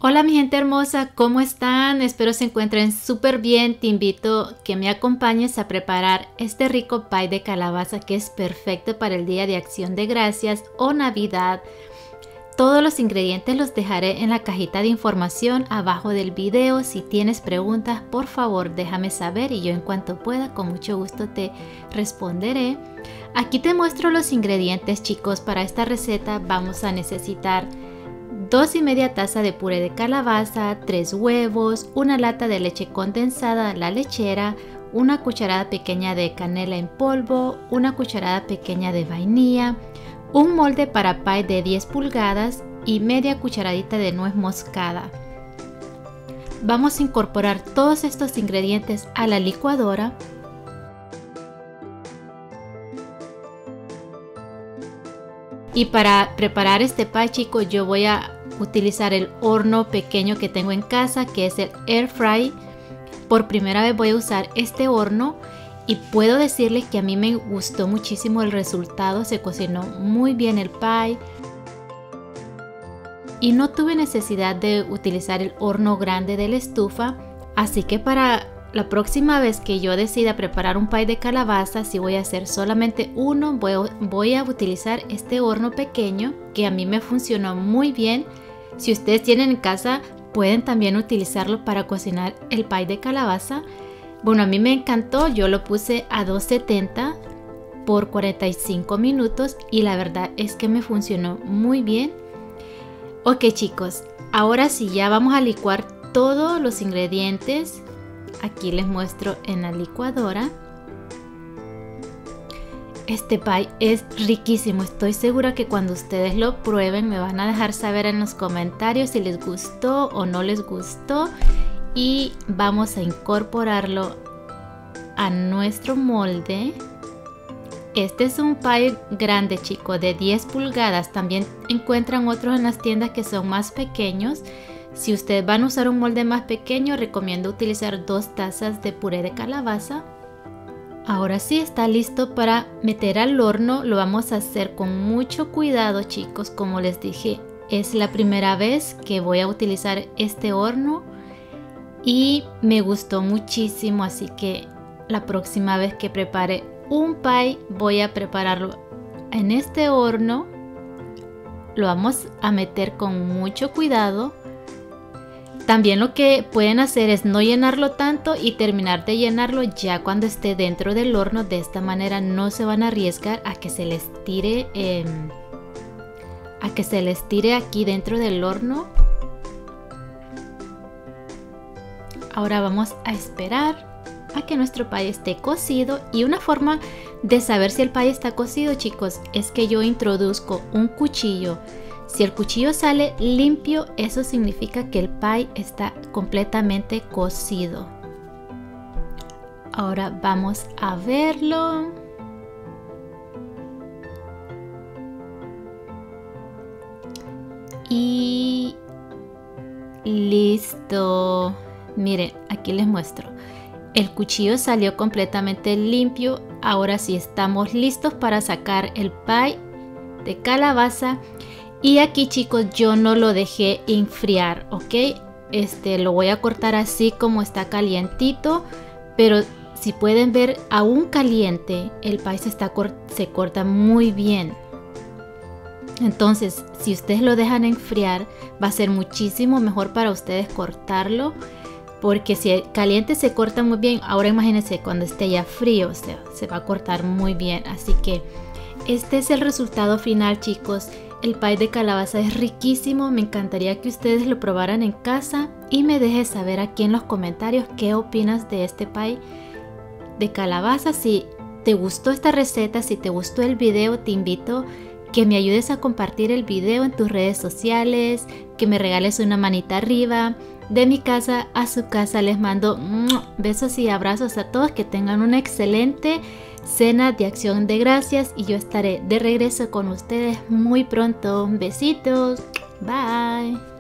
Hola mi gente hermosa, ¿cómo están? Espero se encuentren súper bien. Te invito a que me acompañes a preparar este rico pie de calabaza que es perfecto para el Día de Acción de Gracias o Navidad. Todos los ingredientes los dejaré en la cajita de información abajo del video. Si tienes preguntas, por favor déjame saber y yo en cuanto pueda con mucho gusto te responderé. Aquí te muestro los ingredientes, chicos. Para esta receta vamos a necesitar 2,5 tazas de puré de calabaza, 3 huevos, una lata de leche condensada, la lechera, una cucharada pequeña de canela en polvo, una cucharada pequeña de vainilla, un molde para pie de 10 pulgadas y media cucharadita de nuez moscada. Vamos a incorporar todos estos ingredientes a la licuadora. Y para preparar este pie, chicos, yo voy a utilizar el horno pequeño que tengo en casa, que es el Air Fry. Por primera vez voy a usar este horno y puedo decirles que a mí me gustó muchísimo el resultado. Se cocinó muy bien el pie y no tuve necesidad de utilizar el horno grande de la estufa. Así que para la próxima vez que yo decida preparar un pie de calabaza, si voy a hacer solamente uno, voy a utilizar este horno pequeño que a mí me funcionó muy bien. Si ustedes tienen en casa, pueden también utilizarlo para cocinar el pie de calabaza. Bueno, a mí me encantó, yo lo puse a 270 por 45 minutos y la verdad es que me funcionó muy bien. Ok, chicos, ahora sí ya vamos a licuar todos los ingredientes. Aquí les muestro en la licuadora. Este pie es riquísimo. Estoy segura que cuando ustedes lo prueben me van a dejar saber en los comentarios si les gustó o no les gustó. Y vamos a incorporarlo a nuestro molde. Este es un pie grande, chicos, de 10 pulgadas. También encuentran otros en las tiendas que son más pequeños. Si ustedes van a usar un molde más pequeño, recomiendo utilizar 2 tazas de puré de calabaza. Ahora sí está listo para meter al horno. Lo vamos a hacer con mucho cuidado, chicos. Como les dije, es la primera vez que voy a utilizar este horno y me gustó muchísimo. Así que la próxima vez que prepare un pie, voy a prepararlo en este horno. Lo vamos a meter con mucho cuidado. También lo que pueden hacer es no llenarlo tanto y terminar de llenarlo ya cuando esté dentro del horno. De esta manera no se van a arriesgar a que se les tire aquí dentro del horno. Ahora vamos a esperar a que nuestro pie esté cocido, y una forma de saber si el pie está cocido, chicos, es que yo introduzco un cuchillo. Si el cuchillo sale limpio, eso significa que el pie está completamente cocido. Ahora vamos a verlo. Y listo. Miren, aquí les muestro. El cuchillo salió completamente limpio. Ahora sí estamos listos para sacar el pie de calabaza. Y aquí, chicos, yo no lo dejé enfriar, ¿ok? Lo voy a cortar así como está calientito, pero si pueden ver, aún caliente, el pie se corta muy bien. Entonces, si ustedes lo dejan enfriar, va a ser muchísimo mejor para ustedes cortarlo, porque si caliente se corta muy bien. Ahora imagínense cuando esté ya frío, o sea, se va a cortar muy bien. Así que este es el resultado final, chicos. El pie de calabaza es riquísimo. Me encantaría que ustedes lo probaran en casa y me dejes saber aquí en los comentarios qué opinas de este pie de calabaza. Si te gustó esta receta, si te gustó el video, te invito que me ayudes a compartir el video en tus redes sociales, que me regales una manita arriba. De mi casa a su casa les mando besos y abrazos a todos. Que tengan una excelente cena de Acción de Gracias y yo estaré de regreso con ustedes muy pronto. Besitos, bye.